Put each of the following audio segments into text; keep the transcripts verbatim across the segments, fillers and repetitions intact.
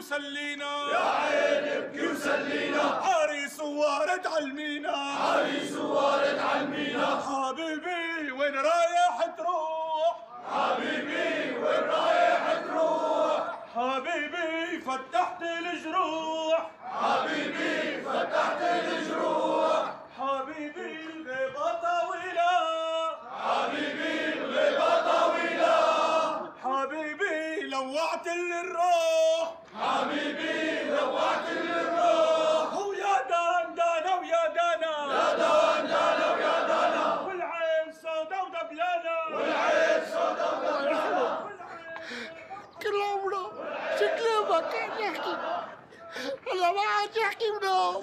وسلينا، يا عيني ابكي وسلينا، عريس وارد عالمينا، عريس وارد عالمينا، حبيبي وين رايح تروح، حبيبي وين رايح تروح، حبيبي فتحت الجروح، حبيبي فتحت الجروح، حبيبي الغيبة طويلة، حبيبي الغيبة طويلة، حبيبي لوعت لي الروح، حبيبي لوعت لي الروح، ويا دان دانا ويا دانا، يا دان دانا ويا دانا، والعين سودا ودبلانة، والعين سودا ودبلانة، كل عمره شكله ما كان يحكي، هلا ما عاد يحكي منه.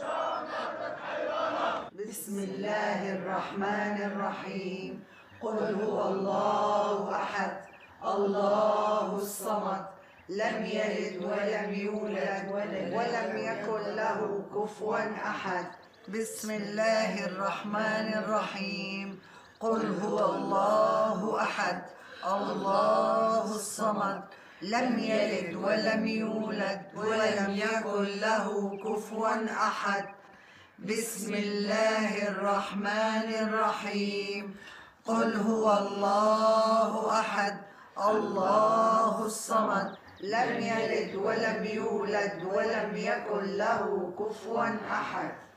بسم الله الرحمن الرحيم. قل هو الله أحد الله الصمد لم يلد ولم يولد ولم يكن له كفوا أحد. بسم الله الرحمن الرحيم. قل هو الله أحد الله الصمد لم يلد ولم يولد ولم يكن له كفوا أحد. بسم الله الرحمن الرحيم. قل هو الله أحد الله الصمد لم يلد ولم يولد ولم يكن له كفوا أحد.